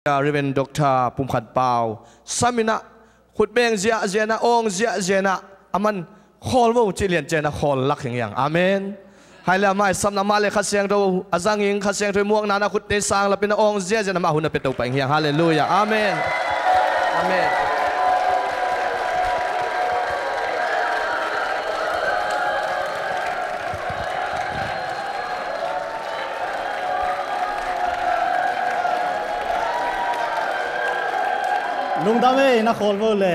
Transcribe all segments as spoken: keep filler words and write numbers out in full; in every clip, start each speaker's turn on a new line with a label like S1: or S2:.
S1: ริเวนด็อกเตอร์ปุ่มขัดเปล่าสามินะขุดเบงเจียเจนะองเจียเจนะอามันขอลว่าจิเลียนเจนะขอลลักอย่างอย่างอาเมนให้แล้วไม่สำนักมาเลยขัดเสียงเราอาจังยิงขัดเสียงด้วยม่วงนานาขุดในสางแล้วเป็นองเจียเจนะมาหุ่นเป็นตัวไปอย่างฮาเลลูยาอาเมนอาเมน
S2: ลุงดำเอ้นักขอลโวเลย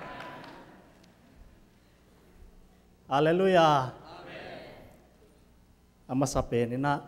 S2: ฮาเลลูยาอามาสเปนินะ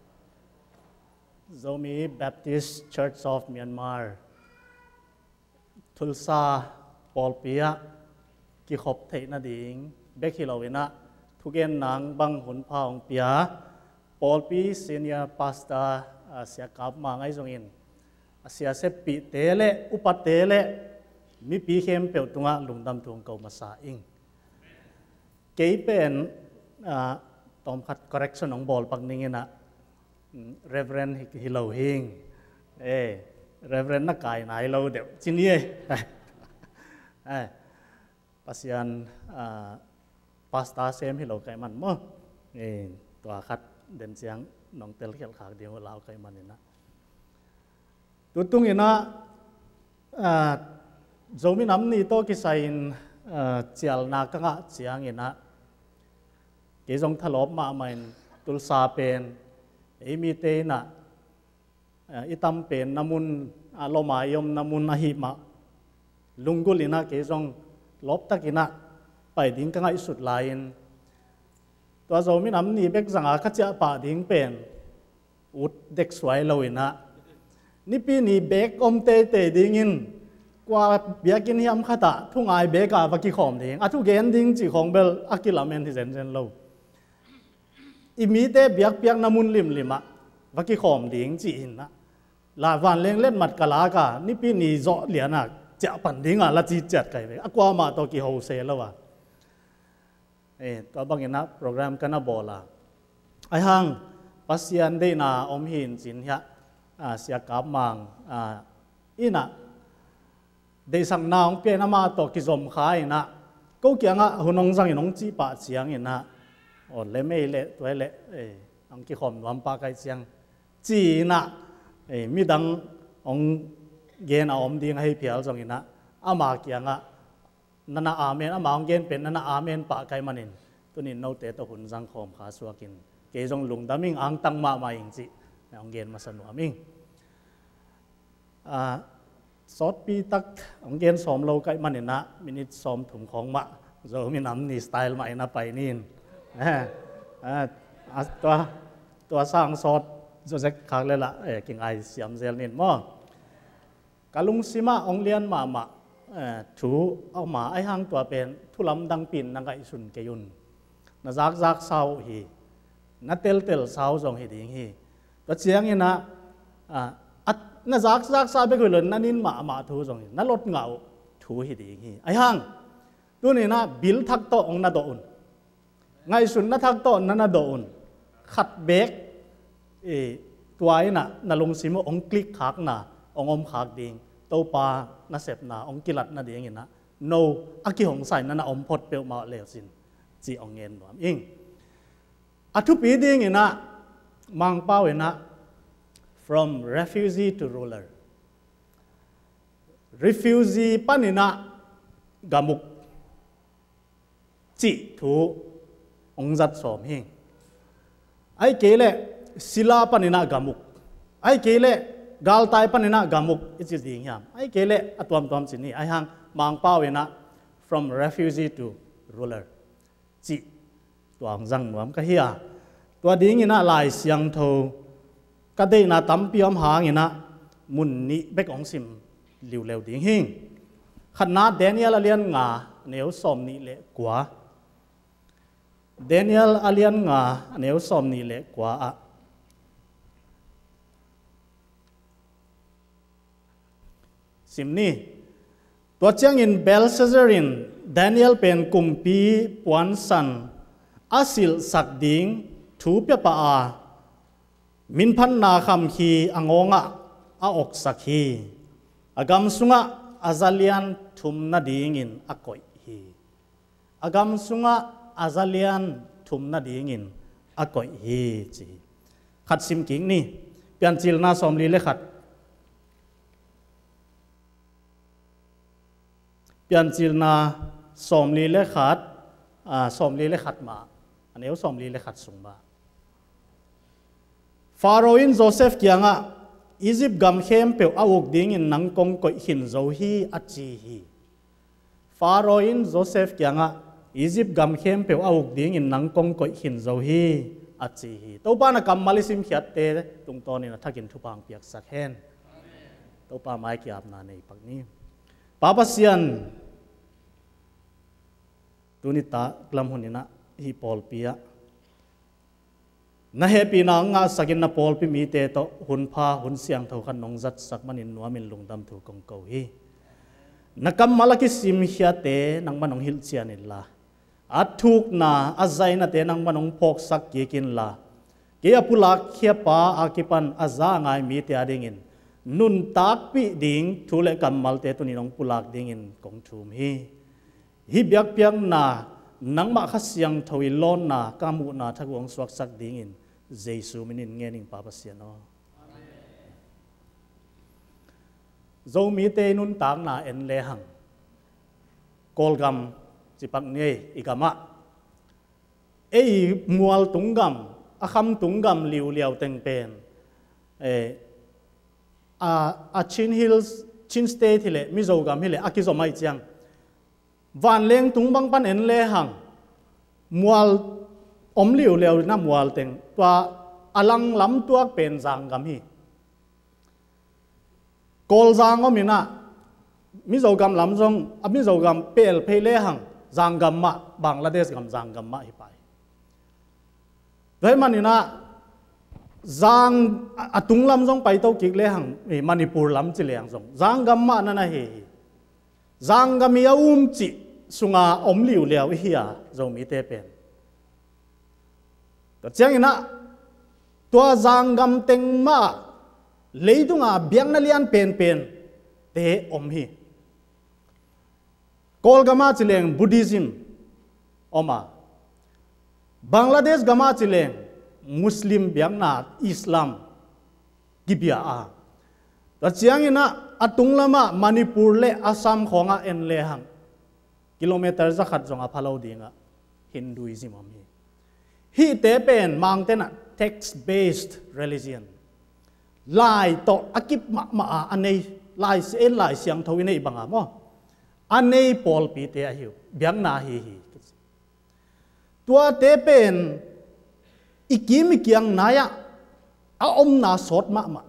S2: Zomi Baptist Church of Myanmar ทุลซาปอลเปียกิขบเทนดิ่งเบคิโลวินะทุกเอ็นนางบังหุนพาองเปียปอลปีซีเนียร์พาสตาเสียกับมาไงจงอินเสียเสปีเตเลอุปเตเลมีปีเข้มเปียวตัวลุงดำทวงเก่ามาสาอิงเกี่ยเป็นตอมขัด correction ของบอลปักนิ่งนะ Reverend ฮิโลฮิงเอ Reverend นักกายนายเราเดี๋ยวจินนี่เอปัสยันพาสตาเซมฮิโลไกมันมั้งเอตัวขัดเด่นเสียงน้องเตลเขียนขากเดียวลาวไกมันนี่นะตัวตุ้งอินะโจมิน้ำนี่โตกิสัยน์เจียลนักงะเสียงอินะเกี่ยงทลบมาใหม่ตุลซาเป็นเอมิเตนะอิตัมเป็นน้ำมุนอารมายมน้ำมุนอหิมะลุงกุลินะเกี่ยงลบตะกินะไปดิ้งกังไอสุดลายตัวโจมิน้ำนี่เบกสังอาขจับป่าดิ้งเป็นอุดเด็กสวยเลยนะนี่ปีนี้เบกอมเตเตดิ้งินกว่าเบียกินยำขัดะทุ่งไอเบกาวักกี้ขอมดิ้งอะทุกเกนดิ้งจีของเบลอักิลาเมนที่เซนเซนโลอิมีเตเบียกเปียกน้ำมุนลิมลิมะวักกี้ขอมดิ้งจีอินนะลาวันเล่งเล่นมัดกะลากานี่ปีนี้จ่อเหลียนักจะปันดิ้งอ่ะละจีจัดไก่ไปอะกว่ามาตัวกี่โฮเซลแล้ววะเอตัวบางอย่างนะโปรแกรมกันนะบอละไอฮังปัสยันได้นาอมหินสินยะเสียกับมังอินะได้สั่งนางเปียนมาตกิจมขายนะก็เกี่ยงอ่ะหุ่นองสังหุ่นองจีปะเสียงอินะโอ้เล่ไม่เละตัวเละเอออังกิขอมวันปากไกเสียงจีนะเออมีดังองเกณฑ์อมดิ้งให้เพียวสังอินะอามาเกี่ยงอ่ะนั่นน่ะอาเมนอามาองเกณฑ์เป็นนั่นน่ะอาเมนปะไกมันินตัวนี้โนเตตัวหุ่นสังคมขาสัวกินเกจงลุงดามิงอังตังมามาอิงจีองเกณฑ์มาสนุอามิงสอดปีตักองเกณฑ์สอมเราไกมันเนี่ยนะมินิสอมถุงของมะเรามีน้ำนี่สไตล์ใหม่นะไปนี่ตัวตัวสร้างสอดจะเซ็กคักเลยละเออกิ่งไอเสียมเซลนินมั่งกาลุงซิมาองเลียนมามาถูเอามาไอห้างตัวเป็นทุลำดังปินนังไอสุนเกยุนน่าจักจักเศร้าฮีน่าเตลเตลเศร้าจงฮีดิ้งฮีตัวเสียงนี่นะอัดน่าจักจักซาไปคุยเลยนั่นนินมามาทูจงฮีนั่นลดเงาทูฮีดิ้งฮีไอห้างตัวนี้นะบิลทักโตองน่าโดนไงสุนน่าทักโตนั่นน่าโดนขัดเบกเอตัวไอ้น่ะน่าลงซิมองคลิกขากน่ะองอมขากดิ้งโตปาน่าเสพน่ะองกิลัดน่าดิ้งฮีนะโนอากิหงใส่นั่นน่ะอมพดเปลวมาเลวสินจีองเงินหนวมอิงอัทุปีดิ้งฮีนะมังเป้าฮีนะfrom refugee to ruler refugee ปันนี่นะกามุกจีถูองจัดสอมหิงไอ้เกล่ศิลาปันนี่นะกามุกไอ้เกล่กาลตายปันนี่นะกามุกอิจิดิ้งยามไอ้เกล่อัตวมตวมสินี่ไอ้หางมังเป้าฮีนะ from refugee to ruler จีตัวองจังหนวมก็เฮียตัวดิ้งฮีนะลายเสียงโทก็ได้นาตั้มพิมหางนะมุนนี้เบกองซิมเหลียวเหลวดิ้งหิงขนาดเดนิเอลเลียนงาเนียวสอมนี่เละกว่าเดนิเอลเลียนงาเนียวสอมนี่เละกว่าอ่ะซิมนี่ตัวเจ้าอินเบลเซเซอรินเดนิเอลเป็นกุมปีปวนสันอาศิลสักดิ้งถูเปียปะอามินพันนาคำขีอ่างงะ a ok sakhi agam sunga azalian thumna dingin akoi hi agam sunga azalian thumna dingin akoi hi chi khat sim king ni pian chil na somli le khat pian chil na somli le khat a somli le khat ma aneu somli le khat sung ba Pharaoh Joseph kianga Egypt gam khem pe awok ding in nang kong ko hin zo hi achi hi Pharaoh Joseph kianga Egypt gam khem pe awok ding in nang kong ko hin zo hi achi hi to pa na kam malisim khiat te tung to ni na thakin thupang piak sak hen to pa mai ki ap na nei pak ni papa sian tunita klam hunina hi pol pia na happy na nga sakin na pol pi mi te to hun pha hun siang tho khan nong zat sak manin nuamin lungdam thu kong ko hi nakam malaki sim hia te nang manong hil chian illa athuk na azai na te nang manong phok sak ki kin la ke apula khia pa akipan aza ngai mi te adingin nun tak pi ding thule kam mal te tu ni nong pulak dingin kong thum hi hi biak piang na nang ma khasyang thawi lon na kamu na thagwang swak sak dingin Jesu minin ngening papa siano zo mi te nun tang na en le hang kolgam chipak nei igama ei mual tungam akham tungam liu liao teng pen e a a chin hills chin state hile mizogam hile akizomai chiang van leng tung bang pan en le hang mual om liu liao na mual teng tua alang lam tuak pen jang gam hi kol jang omina mizogam lam jong amizogam pel phele hang jang gam ma Bangladesh gam jang gam ma hi pai doi manina jang atung lam jong pai to kik le hang Manipur lam chi leng jong jang gam ma na na hi jang gam ya um chi sunga om liu liao hi ya zo mi te pen to chiang ina tua jang gam teng ma leidunga biang na lian pen pen te om hi kol gama chileng Buddhism oma Bangladesh gama chileng Muslim biang na Islam gibia a to chiang ina atung lama Manipur le Assam khonga en le hang kilometer za khat zonga phalo dinga Hinduism om hi hi te pen mang tena text based religion lai to akip ma ma anei lai se lai siang thawi nei banga mo anei pol pi te a hiu biang na hi hi tua te pen ikim kiang naya a om na sot ma ma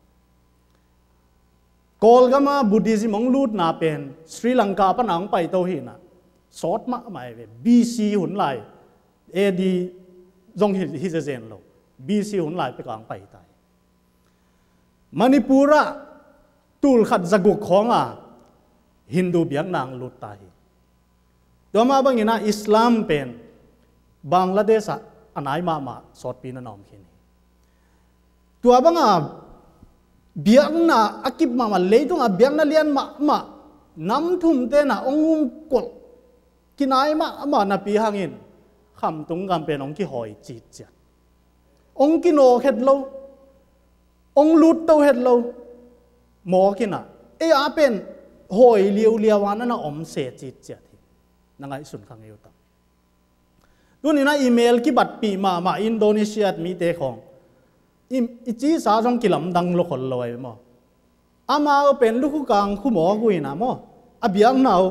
S2: kol gama Buddhism ong lut na pen Sri Lanka panang pai to hi na sot ma mai ve B C hun lai A D zong hi hi zen lo B C hun lai pe kang pai tai Manipura tul khat zaguk khonga Hindu biang nang lut tai to ma bangina Islam pen Bangladesh anai ma ma sot pi na nom khin tua banga biang na akip ma ma leitung a biang na lian ma ma nam thum te na ongum kol kinai ma ma na pi hangin kham tung gam pen ong ki hoi chi cha ong ki no het lo ong lut to het lo mo kina e a pen hoi liu liawan na om se chi cha thi nangai sun khang yu ta tunina email ki bat pi ma ma Indonesia mi te khong im ichi sa jong kilam dang lo khol loi mo ama pen lu khu kang khu mo gu ina mo abiang nau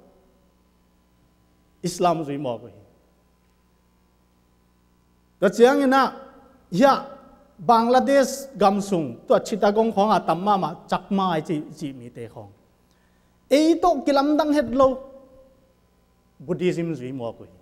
S2: Islam zui mo gu to chiang ina ya Bangladesh gamsung to chitagong khong atamma ma chakma ai chi chi mi te khong ei to kilam dang het lo Buddhism zui mo gu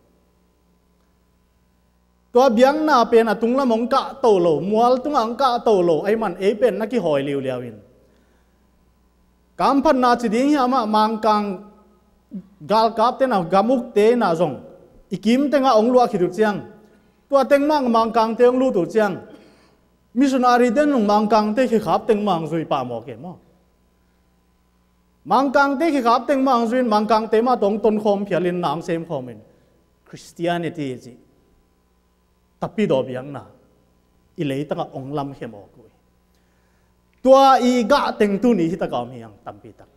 S2: to biang na pen atung la mong ka to lo mual tung ang ka to lo ai man ei pen na ki hoi liu liawin kam phan na chi ding ya ma mang kang gal kap te na gamuk te na zong ikim te nga ong lua khidu chiang tua teng mang mang kang te ong lu tu chiang มิชชันนารีเดินลงมังกังเตะขี้ขับเต็งมังซุยป่าหมอกเก็บมั้งมังกังเตะขี้ขับเต็งมังซุยมังกังเตะมาตรงต้นคมเพียรินนางเซมคอมินคริสเตียนิตี้จีตับปีดอบียงน่ะอิเลยตั้งองลำเขมอกุยตัวอีกะเต็งตุนี่ที่ตะกอมียังตัมปีตัก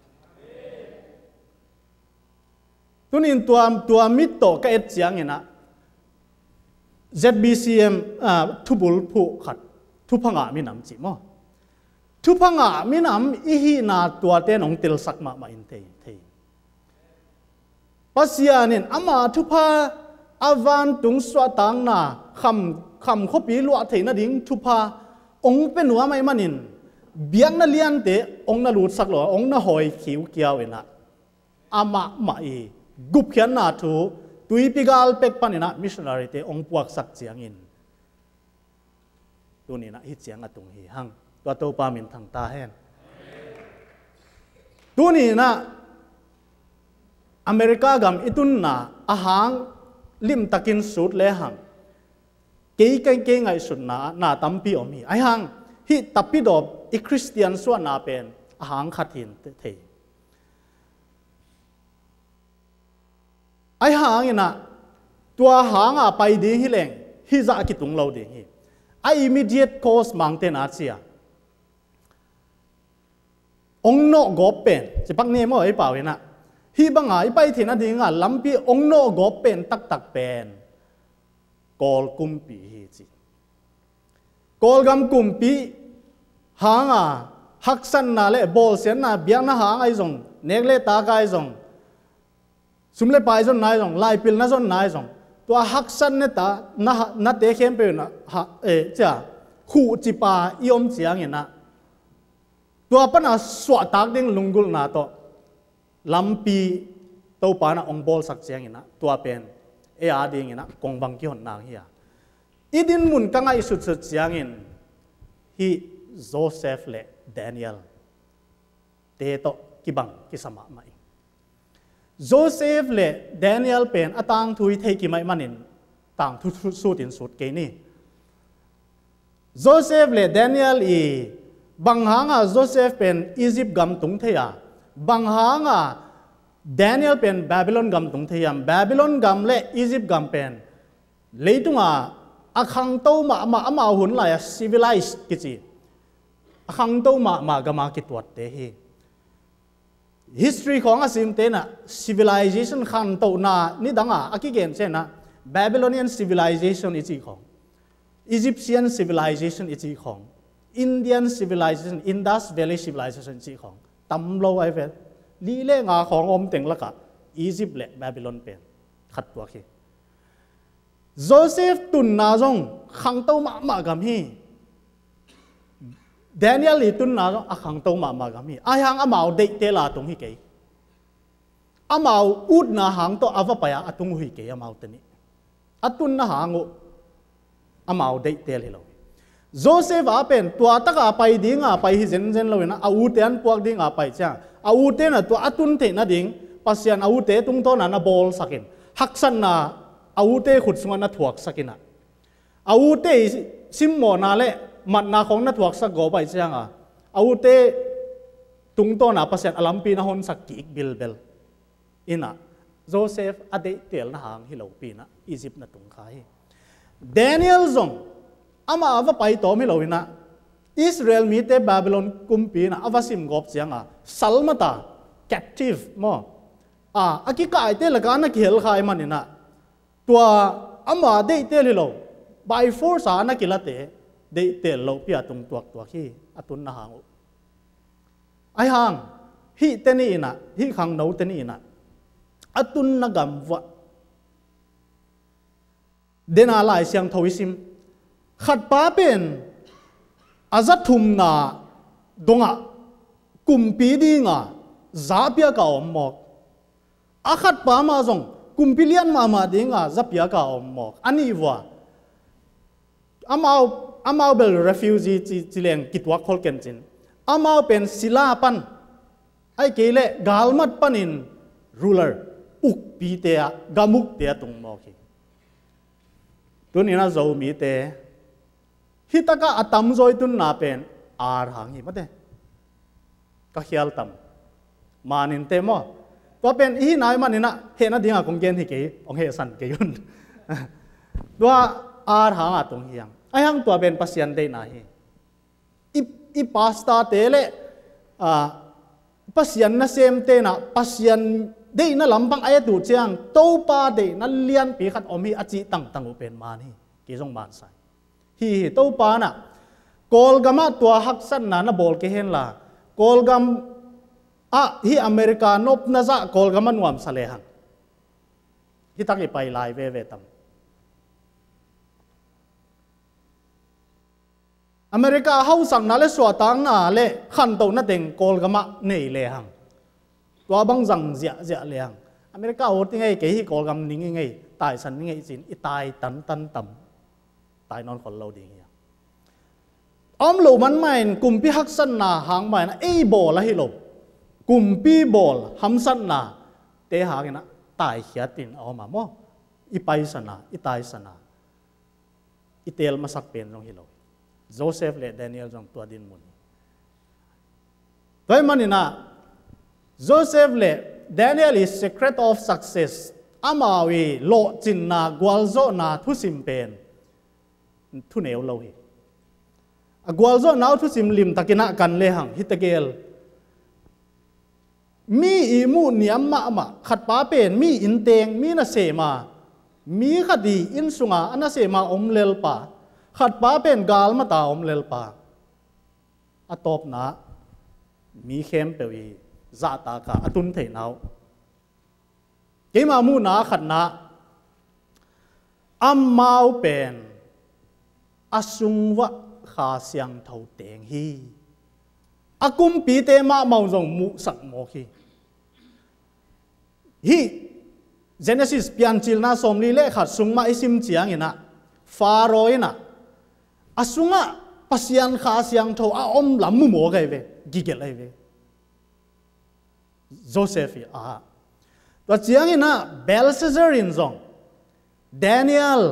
S2: ตุนินตัวตัวมิตโตก็เอ็ดเสียงเงี้ยนะ เซ บี ซี เอ็ม อ่าทุบุลผู้ขัดทุพังอามินำจิมอทุพังอามินำอีฮีนาตัวเต้นองติลสักมามาอินเทยเทยปัสยานินอามาทุพาอาวันตุงสวตังนาคำคำขบีลวะเทยนาดิ้งทุพาองเป็นหัวไม่มันินเบียงนาเลียนเตองนาลูดสักหรอองนาหอยขิวเกียวเอ็นะอามามาอีกุบเขียนนาทูตุยปิกาลเป็กปันนะมิชชันนารีเตองปวกสักเสียงอินตัวนี้นะฮิตเสียงอตุงฮีหังตัวโตปามินทางตาแหนตัวนี้นะอเมริกากำอิตุนนะอาหางลิมตะกินสุดเลยหังเกี่ยงเกี่ยงไงสุดนะนาตัมปีอมีไอหังฮิตับปีดอบอีคริสเตียนส่วนนาเป็นอาหางขัดหินเทไอหางน่ะตัวหางอ่ะไปดีฮิเลงฮิจะกิตุงเราดีฮิไอ immediate cause มังเตนอาเซียองโนกบเป็นจะปักเนี่ยมั้งไอเปล่าเห็นนะฮิบังไอไปที่นั่นดีงะลำปีองโนกบเป็นตักตักเป็นกอลกุมปีฮิจิกอลกำกุมปีหางอ่ะฮักซันน่ะเล่บอลเสียนน่ะเบียงน่ะหางไอซงเนกเล่ตากไอซงสุมเลปายจนนายจงไล่ปิลนั่นจนนายจงตัวฮักซันเนี่ยตาน่าน่าเตะเข้มไปนะฮะเอจ้าคู่จิปายอมเสียงเงี้ยนะตัวปนัสสวดตากดิ้งลุงกุลนาโตลำปีตัวปานะองบอลสักเสียงเงี้ยนะตัวเป็นเออาดิ้งเงี้ยนะกงบังกี้หนนางเฮียอีดินมุนกังไอสุดสุดเสียงเงี้ยฮีโจเซฟเลแดเนียลเตโตกิบังกิสมาไม่โจเซฟและแดเนียลเป็นอาตังทุยเทกิไม่มันินต่างทุสุดินสุดเกนี่โจเซฟและแดเนียลอีบางหางอ่ะโจเซฟเป็นอียิปต์กำตุงเทียบางหางอ่ะแดเนียลเป็นบาบิลอนกำตุงเทียมบาบิลอนกำและอียิปต์กำเป็นเลยตุงอ่ะอาคังโตมามาอามาหุ่นไหลอ่ะ civilized กิจิอาคังโตมามากามากิตวัดเตฮี history ของอาซิมเตนะ civilization ขันโตนานี่ดังอ่ะอากิเกนเช่นนะ Babylonian civilization อีจีของ Egyptian civilization อีจีของ Indian civilization Indus Valley civilization อีจีของตำโลไอเวลลีเล่งาของอมเต็งละกะอียิปต์และบาบิลอนเป็นขัดตัวคีโจเซฟตุนนาจงขังโตมามากามีแดเนียลตุนนาจงขังโตมามากามีอายังอามาเด็กเตลาตรงฮิเกยอามาอุดนาหังโตอาวปะยาตรงฮิเกยอามาตนี้อตุนนาหังอามาเด็กเตลิโลโจเซฟอาเป็นตัวตะกาไปดิ้งอาไปฮิเซนเซนโลนะอาอุเตนพวกดิ้งอาไปจ้าอาอุเตนะตัวอตุนเตนะดิ้งปัสยันอาอุเตตุงโตนะนะบอลสักินฮักซันนาอาวุธเตขุดสงวนนัทวกสักินะอาวุธเตซิมโมนาเล่มันนาของนัทวกสักโกไปเชียงอ่ะอาวุธเตตุงโตนะปัสยันอลัมปีนะฮอนสักกิกบิลเบลอินะโจเซฟอเดเตลนะหางฮิโลปีนะอียิปต์นะตุงขายแดเนียลซงอามาว่าไปต่อไม่โลวินะอิสราเอลมีเตบาบิลอนกุมปีนะอาวาซิมกบเชียงอ่ะซัลมาตาแคปทีฟมั้งอ่ะอากิกายเตละกันนักเฮลขายมันนี่นะตัวอามาเดเตลิโล by force อานักกิลเตเดเตลโลพิอาตุงตัวตัวขี้อตุนนะหางไอหางฮิเตนี่นะฮิขังโนเตนี่นะอตุนนะกัมวะเดนาลายเสียงทวิซิมขัดป้าเป็นอาจัดทุมนาดงะกุมปีดีงะซาเปียกาอมหมอกอาขัดป้ามาจงกุมพิเลียนมามาดิ้งอ่ะจับยากาอมหมอกอันนี้ว่าอามาอามาเบล refugee จีจีเลงกิตวักคอลเกนจินอามาเป็นศิลาปันไอ้เกลเลกาลมัดปันิน ruler อุกปีเตะกามุกเตะตรงหมอกตัวนี้นะเรามีเตะฮิตากะอัตมจอยตุนนาเป็นอาร์หางหิมะเดก็เขียลตัมมานินเตมอตัวเป็นอีนายมันนี่นะเห็นนะดิ้งอ่ะคงเกณฑ์ที่เกี่ยองเฮสันเกี่ยุนตัวอาร์หางอ่ะตรงเฮียงไอ้หังตัวเป็นปัสยันได้นาฮีอีอีพาสต้าเตเลอ่าปัสยันน่ะเซมเตนะปัสยันได้น่ะลำพังไอ้ตัวเจียงโตปาได้น่ะเลียนปีขัดอมีอจิตั้งตั้งอุเป็นมานี่กี่จงบานใส่ฮีโตปาน่ะกอลกามาตัวฮักสันน่ะน่ะบอลเกเห็นล่ะกอลกามอ่ะฮีอเมริกานบน่ะจะกอลกามันวามสะเลหังฮีตักอีไปไลเวเวตัมอเมริกาเฮาสั่งนั่นเลยสวตังน่ะเลยขันโตนั่นเองกอลกามะเนยเลยหังตัวบังจังเสียเสียเลยหังอเมริกาโอ้ที่ไงเกี่ยกอลกามนิ่งไงตายสันนิ่งไงสินอีตายตันตันต่ำตายนอนคนเราดีเงี้ยอ้อมหลูมันไม่กลุ่มพี่ฮักสันน่ะหางไม่นะเอ้บอลละฮิโลกลุ่มพี่บอลฮัมสันน่ะเตะหางนะตายเขียตินเอามาโมอีไปสันน่ะอีตายสันน่ะอีเตลมาสักเป็นตรงฮิโลโจเซฟและแดเนียลจงตัวดินมุนโดยมันนี่นะโจเซฟและแดเนียล is secret of success อามาวีโลจินนากวลโจนาทุสิมเป็นทุเนวโลหิกวลโจนาทุสิมลิมตะกินะกันเลหังฮิตเกลมีอีมูเนียมมามาขัดป้าเป็นมีอินเตงมีนาเสมามีคดีอินสุงาอันนาเสมาอมเลลปาขัดป้าเป็นกาลมาตาอมเลลปาอตบนะมีเข้มเปียซาตากาอตุนเทนาวเกมามูนาขัดนะอัมมาวเป็นอสุงวะขาเสียงเท่าเตงฮีอากุมปีเตมาเมาจงมุสักโมคีฮีเจเนซิสเปียนจิลนาสมลีเลขัดสุงมาอิซิมเจียงอินะฟาโรยนะอาสุงะปัสยันขาเสียงเท่าอาอมลำมุโมกไอเวกิเกลไอเวโจเซฟีอาตัวเจียงอินะเบลเซเซอรินจงแดเนียล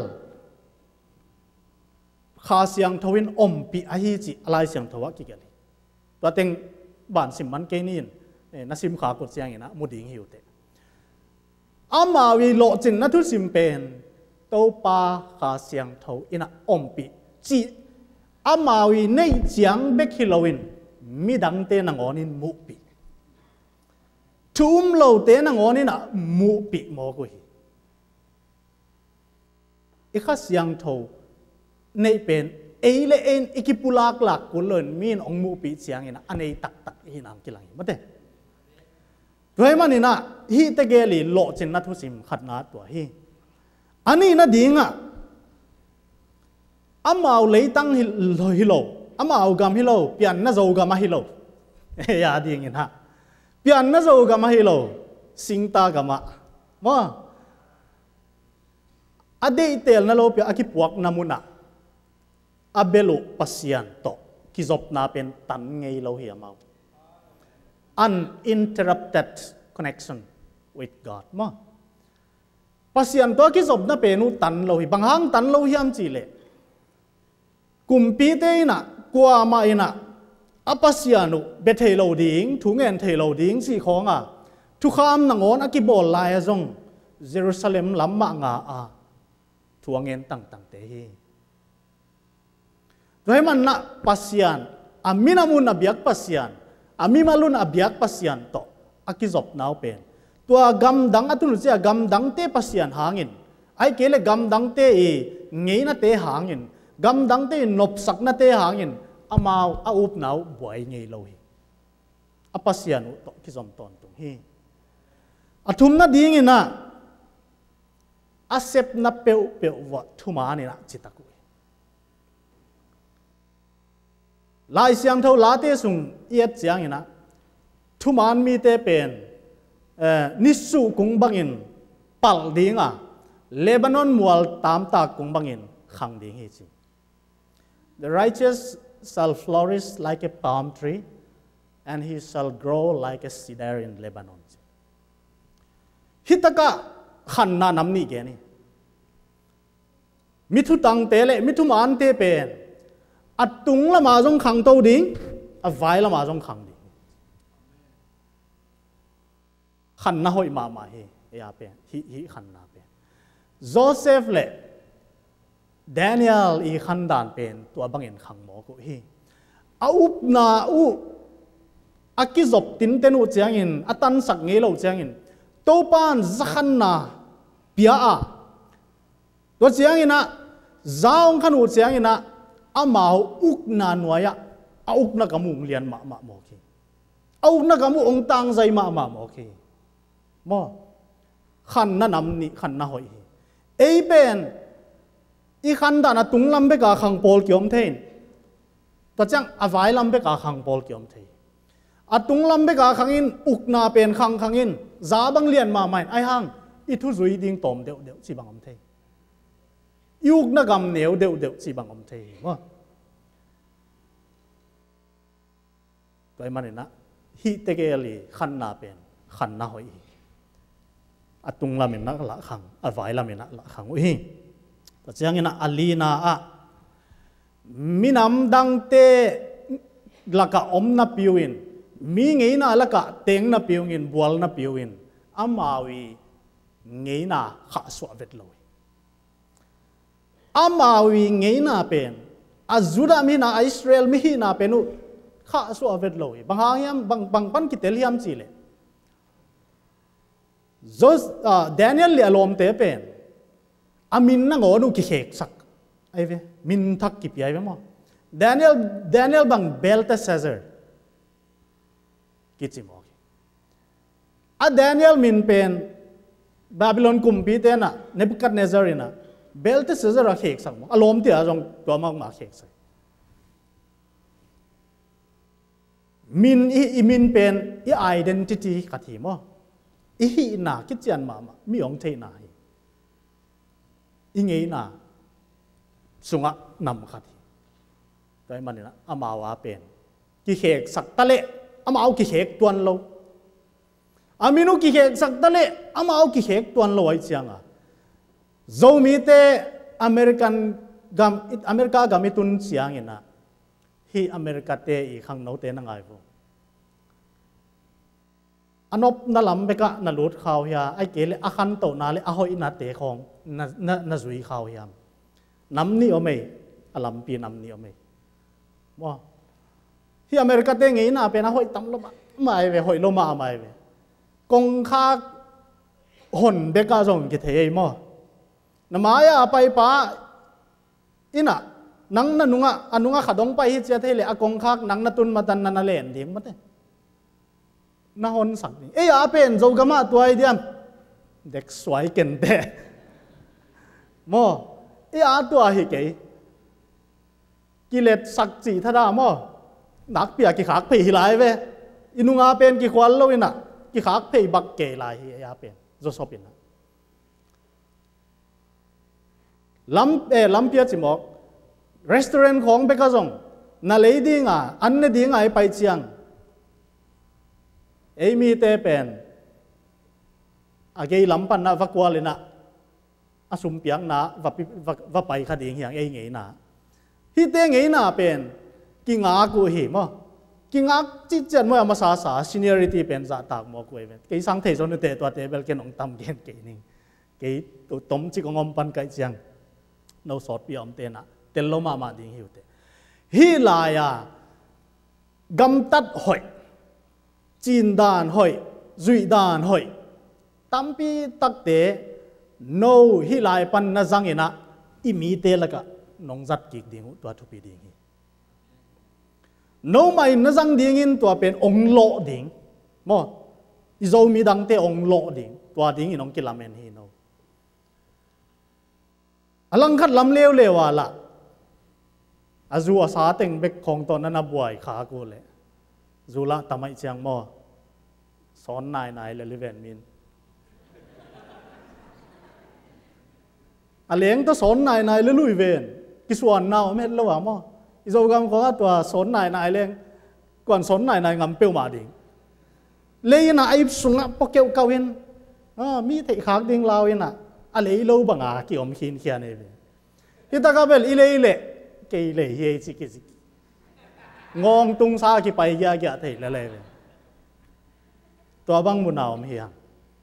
S2: ขาเสียงทวินอมปีอาฮิจิอะไรเสียงทวะกิเกลีตัวเต็งบ้านสิมมันเกนินนัสิมขากดเสียงนะมุดิงหิวเตอามาวีโลจินนัทุสิมเป็นโตปาขาเสียงทวินะอมปีจีอามาวีในเจียงเบกฮิโลวินมีดังเตนังอนินมุปีทุ่มโลเตนังอนินะมุปีโมกุยอีข้าเสียงทวในเป็นเอเลเอ็นอิกิปุลากหลักกุลนมีนองมูปีเสียงอินะอันนี้ตักตักอินามกิลังมาเตด้วยมันนี่นะฮีตะเกลีโลจินนัทุสิมขัดนาตัวฮีอันนี้นะดิ้งอ่ะอามาเอาเลยตั้งฮิโลอามาเอากำฮิโลเปลี่ยนน่าจะเอากำมาฮิโลเฮียดิ้งอินะเปลี่ยนน่าจะเอากำมาฮิโลสิงตากำมาว่าอดีตเตลนั่นเราเปลี่ยนอากิปวกนามุนะอาเบลุปัสยันโตกิจบนาเป็นตันไงเราเหี่ยมา uninterrupted connection with God มั้งปัสยันโตกิจบนาเป็นอุตันเราเหี่บางครั้งตันเราเหี่ยมจีเลกุมปีเตนะกว่ามาอินะอปัสยันุเบเทโลดิ้งถุงเงินเทโลดิ้งสี่ของอ่ะทุกคำนังอนอากิบอลลายจงเยรูซาเล็มล้ำมางาอ่ะทวงเงินต่างต่างเตหีด้วยมันนะปัสยันอามินามุนอบิยักปัสยันอามิมาลุนอบิยักปัสยันโตอากิจบนาวเป็นตัวกำดังอัตุนุเสียกำดังเตปัสยันหางินไอ้เกลกำดังเตอีเงี้ยนะเตหางินกำดังเตนบสักนะเตหางินอามาวอาอุบนาวบวยเงี้ยโลหิอปัสยันโตกิจบตอนตรงฮีอาทุมนะดีงินนะอาเซปนะเปียวเปียววัดทุมานี่นะจิตตะกุลายเสียงเท่าลาเตสุงเอียดเสียงอินะทุมานมีเตเป็นนิสุกุงบังอินปัลดิงอ่ะเลบานอนมัวตามตากุงบังอินขังดิงฮิจิ The righteous shall flourish like a palm tree and he shall grow like a cedar in Lebanon ฮิตกะขันนานำนี่แกนี่มิทุตังเตเลมิทุมานเตเป็นอัดตุงละมาจงขังโตดิ้งอัดไว้ละมาจงขังดิ้งขันน่าหอยมามาเฮียเป็นฮิฮิขันน่าเป็นโจเซฟเล่ดานิเอลอีขันดานเป็นตัวบังเอิญขังหมอกูฮีอาอุปนาอูอากิจบตินเตนุเจียงอินอัตันสักเงลเจียงอินตัวปานจะขันนาเปียอาตัวเจียงอินะจ้าองขันอุเจียงอินะอามาอุกนาหน่วยอะอาอุกนักมุงเลียนมามาโมกีอาอุกนักมุองตังใจมามาโมกีมอขันนั่นนำนี่ขันน่าหอยเอเป็นอีขันดานะตุงลำเบกาขังโพลเกี่ยมเทนตัวจังอวัยลำเบกาขังโพลเกี่ยมเทนอะตุงลำเบกาขังอินอุกนาเป็นขังขังอินจ้าบังเลียนมาใหม่ไอหังอีทุจุยดิ้งตอมเดียวเดียวสิบังอมเทยุกนักกำเนียวเดียวเดียวสิบังอมเทมอตัวมันนี่นะฮิเตเกลีขันนาเป็นขันน่าหอยอะตุงลำเป็นนักละขังอวัยลำเป็นนักละขังอุ้ยแต่ยังอินะอลีนาอะมินำดังเตลักอมนับพิวินมีเงินน่ะลักเต็งนับพิวินบัวนับพิวินอามาวีเงินน่ะข้าสวะเวทลอยอามาวีเงินน่ะเป็นอาจุดามีน่ะอิสราเอลมีน่ะเป็นอุข้าสวะเวทลอยบางครั้งยามบางบางปันกิเตลียมจีเลโจสดานิเอลเลียลอมเตเป็นอามินนั่งโอนุกิเขกสักไอ้เว้มินทักกิปยัยเว้มั้งดานิเอลดานิเอลบังเบลเตเซเซอร์กิจิมอกีอ่ะดานิเอลมินเป็นบาบิโลนกุมพีเตน่ะเนบุคัดเนซาริน่ะเบลเตเซเซอร์อะเขกสักมั้งอารมณ์ที่อาจงตัวมากมาเขกสักมินอีมินเป็นอีไอเดนติตี้ขัดหิมอ่ะอีฮีน่ะคิดจันมามามีองเทน่ะอิงเงน่ะสุงะนำขัดตัวมันนี่นะอามาวาเป็นกิเขกสักตะเลอามาเอากิเขกตัวนโลอามินุกิเขกสักตะเลอามาเอากิเขกตัวนโลไอ้เจียงอ่ะโจมีเตอเมริกันกัมอเมริกากัมตุนเจียงอินะฮีอเมริกาเตอีขังโนเตนังไงฟูอันอบนั่นลำเบกะนั่นลุดข่าวเฮียไอ้เกลอาคันโตนาเลอาหอยนาเตของนั่นนั่นนั่นจุยข่าวเฮียน้ำนี่เอาไหมอลัมปีน้ำนี่เอาไหมว่าที่อเมริกาเตงี้น่ะเป็นอาหอยตั้มลมไม่เว้ยหอยลมมาไม่เว้ยกงคาหนเบกาจงกิเทยมั่วน้ำมายาไปป้าอิน่ะนังนั่นนุงะอันนุงะขัดงไปฮิตเจเทเลอากงคากนังนัตุนมาตันนันเลนเดียงมั้งเต้น่าหนสักนี่เอ้ยอาเป็นโจกามาตัวไอเดียมเด็กสวยเก่งเต้มั่วเอ้ยอาตัวฮิเกยกิเลสสักจีท่าดามอนักเปียกิขากเพย์หลายเว้ยอินุงอาเป็นกิขวัญโลวินะกิขากเพย์บักเกยหลายเฮียเป็นโจสปินะลำเอลำเปียจิมอกร้านอาหารของเบกาซงนั่นเลยดิ้งอ่ะอันนี้ดิ้งอ่ะไปเชียงเอมีเตเป็นอาเกยลำปันนะวักวาเลนะอาสุมเปียงนะวับวับไปขัดเองอย่างเอเงยนะฮิเตเงยนะเป็นกิงอากูหิมะกิงอาจิตเจนมวยมาสาสา seniority เป็นจ่าตากมอกุยเป็นเกยสังเทศนเตตัวเตเบลเกนองตำเกนเกยนี่เกยตัวต้มจิกงอมปันไก่เชียงเราสอดปีอมเตนะเตลโลมามาดิ้งหิวเตฮิลายากำตัดหอยจีนดานหอยจุยดานหอยตั้มปีตักเตโนฮิลายปันนาจังเอนะอิมีเตละกะน้องจัดกิกดิ้งตัวทุปีดิ้งโนไม่นาจังดิ้งินตัวเป็นองโลดิ้งมั้งอิโซมีดังเตองโลดิ้งตัวดิ้งอิน้องกิลาเมนฮีโนอลังคัดลำเลวเลวะละอาจูอาสาเต็งเบกของตอนนั้นนับวยขากูเลยจูละทำไมเชียงมอสอนนายนายเลยลิเวนมินอะไรเองต้องสอนนายนายเลยลุยเวนกิส่วนน่าวไม่ระหว่างมออิโซกรรมของตัวสอนนายนายเลี้ยงก่อนสอนนายนายงำเปียวมาดิ่งเลยนะไอ้สุงะปกเกี่ยวกับเวนอ่ามีเทขากดิ่งลาวเวนอะอะไรเล่าบังอาเกี่ยวมขินเขียนเองที่ตากาเบลอิเลอิเลเกยเลเฮจิกิงงตุงซากี่ไปยาเกะเทยเลยเลยตัวบังมุนเอาไม่เฮีย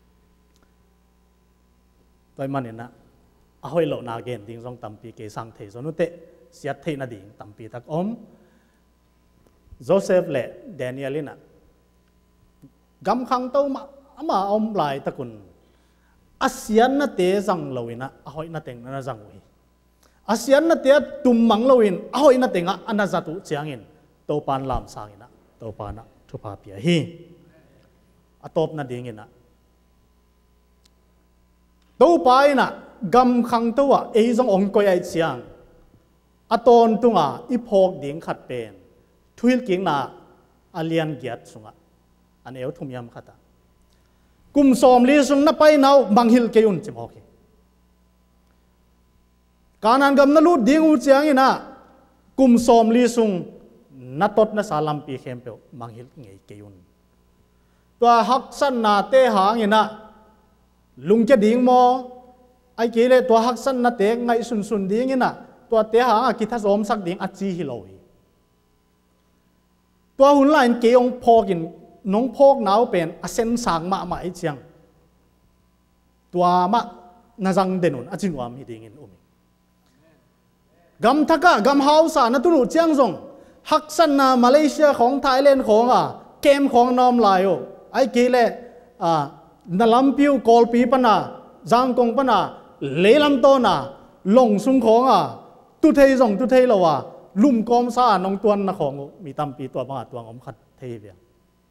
S2: ตัวมันเนี่ยนะเอาให้เรานาเกนดิ้งส่งตั้มปีเกสังเทสนุเตเสียเทน่ะดิ้งตั้มปีตักอมโจเซฟเล่เดนิเอลิน่ะกำขังเต้ามาอามาอมลายตะกุนอาเซียนน่ะเตะจังเลวินะเอาให้น่ะเต็งน่ะจังวิอาเซียนน่ะเตะตุ่มมังเลวินเอาให้น่ะเต็งอ่ะอันน่ะจัตุเจียงอินโตปานลามสางอินะโตปานะทุพาเปียฮีอะตบน่ะดิ้งอินะโตปายน่ะกำขังตัวเอจงองกอยไอเจียงอะตอนตุงอ่ะอีพอกดิ้งขัดเป็นทุยกิ่งน่ะอาเลียนเกียรติสุงอ่ะอันเอวทุ่มยำขัดกุมสอมลีสุงนับไปนาวบังฮิลเกยุนจิมฮอกการนั้นกำนัลูดดิ้งอุจยังอินะกุมสอมลีสุงนัดตดนัสาลัมปีเข้มเปียวบังฮิลเงยเกยุนตัวฮักสันนาเตหางอินะลุงจะดิ้งมอไอ้เกเลตัวฮักสันนาเตงไงสุนสุนดิ้งอินะตัวเตหางกิทัสอมสักดิ้งอัจจีฮิโลยตัวหุ่นลายเกยองพอกินน้องพอกหนาวเป็นอเซนสางมามาไอเจียงตัวมานาจังเดนุนอจินวามีดิ่งอินอุมิกำทักกะกำฮาวสานะตุนุเจียงซงฮักสันนามาเลเซียของไทยแลนด์ของอ่ะเกมของนอมลายโอไอเกเลอ่านาลัมพิวกอลปีปนาจางกงปนาเลลัมโตนาลงสุงของอ่ะตุเทยซงตุเทยละวะลุ่มกอมซาน้องตัวนักของมีตำปีตัวบาตัวอมขัดเทเวีย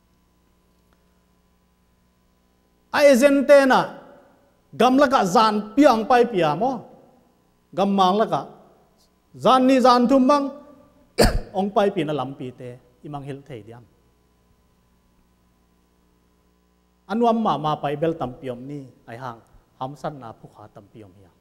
S2: ไอเจนเตน่ะกำลักะจานเปียงไปเปียมอกำมังลักะจานนี่จานทุ่มบังองไปปีน่ะลำปีเตอิมังเฮลเทเดียมอันวัมมามาไปเบลตัมปียมนี่ไอห่างหำสันนาผู้ขาตัมปียมเฮีย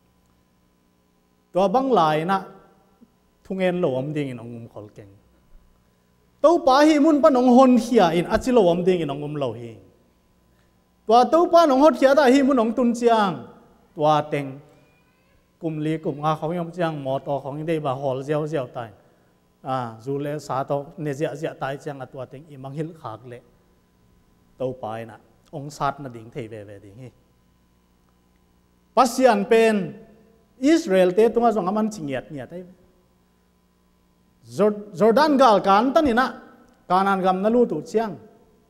S2: ตัวบังลายนะทุ่งเงินหลวมดิ่งอินองุมขอลเก่งตัวป้าหิมุนปนองหนเฮียอินอัจฉริหลวมดิ่งอินองุมเหลาเฮตัวตัวป้านองหดเขียได้หิมุนองตุนเจียงตัวเต็งกลุ่มลีกลุ่มงาเขายอมเจียงหมอต่อของได้บาหอลเจียวเจียวตายอ่าจูเลสาโตเนเจียเจียตายเจียงตัวเต็งอิมังฮิลขากเละตัวป้ายน่ะองศาดน่ะดิ่งเทเวเวดิ่งฮีปัสยันเป็นอิสราเอลเตตุงาสงอามันจิงเงียดเงียดได้จอร์แดนกาลกันตันนี่นะการนันกำนัลูตุเชียง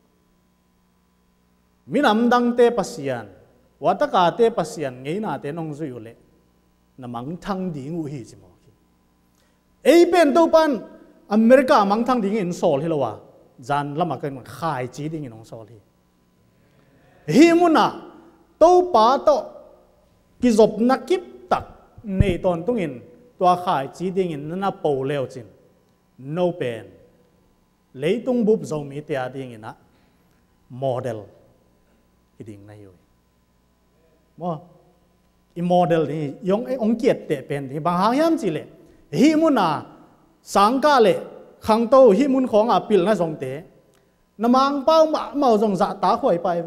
S2: มินำดังเตปัสยันวัตกาเตปัสยันไงน่าเตนองซุยเลนมังทังดิ่งอุฮิจิมอกิเอเป็นตัวปันอเมริกามังทังดิ่งอินโซลฮิโลวะจันละมาเกินมันขายจีดิ่งอินองโซลฮิฮิมุนะตัวป้าโตกิจบนักกิบตักในตอนตุงอินตัวขายจีดิ่งอินนั่นน่ะโปเลวจินno pain เลยตุงบุบจงมีเตียดิ่งอินนะโมเดลดิ่งนายอยู่ว่าอีโมเดลนี่ยงไอ้องเกียรติเป็นที่บางหางยามจีเลยฮิมุนาสังกาเลยขังโตฮิมุนของอาปิลนะทรงเตะนมังเป้ามาเมาทรงจะตาข่อยไปไหม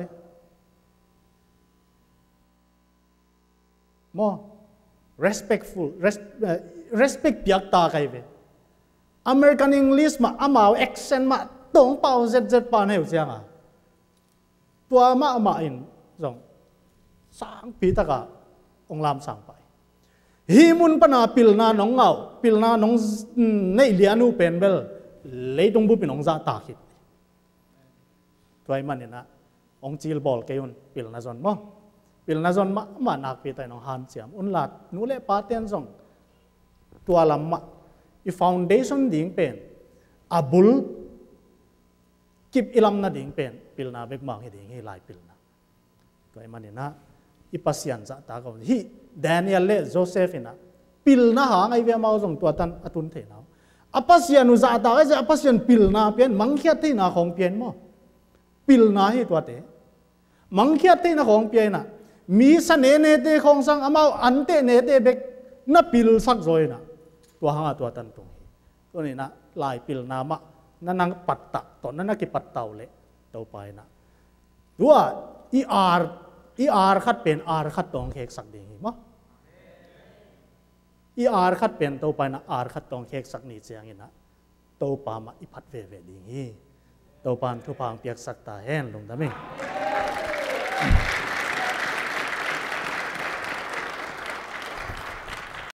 S2: มอ respectful respect เปียกตาใครไป American English มาอามา accent มาตรงเป้าเจ็ดเจ็ดปานให้เสียงอ่ะตัวมามาอินส่งสางปีตะกะองลามสั่งไปฮิมุนปนาปิลนาน้องเงาปิลนาน้องในเลียนูเป็นเบลเลยตรงบุปิน้องจะตาคิดตัวมันเนี่ยนะองจิลบอลเกยุนปิลนาซอนมั้งปิลนาซอนมามานักปีแต่น้องฮันเซียมอุนลัดนูเล่ปาเตียนส่งตัวลำมาอีฟาวเดชั่นดิ่งเป็นอับุลกิบอิลัมนาดิ่งเป็นปิลนาเบกมังให้ดิ่งให้ลายปิลนาตัวมันเนี่ยนะอีปัสยันจะตากอนฮีแดเนียลเล่โจเซฟินะปิลนาหางไอเวียมาส่งตัวตันอตุนเทนาอปัสยันอุจะตากไอจะอปัสยันปิลนาเปลี่ยนมังเคียที่นาของเปลี่ยนมั้งปิลนาให้ตัวเตมังเคียที่นาของเปลี่ยนน่ะมีเสน่ห์เนเตของสังอามาอันเตเนเตเบกนับปิลสักจอยน่ะตัวหางตัวตันตรงตัวนี้นะลายปิลนามะนั่นนังปัตตะตอนนั้นนักกิปัตเตาเละเตาไปนะดูว่าอีอาร์อีอาร์คัดเป็นอาร์คัดตองเค้กสักดีมั้งอีอาร์คัดเป็นเตาไปนะอาร์คัดตองเค้กสักนิดเสียงนะโตปามาอิพัดเวเวดีฮีโตปานทุพางเปียกสักตาแห้งลงทำไม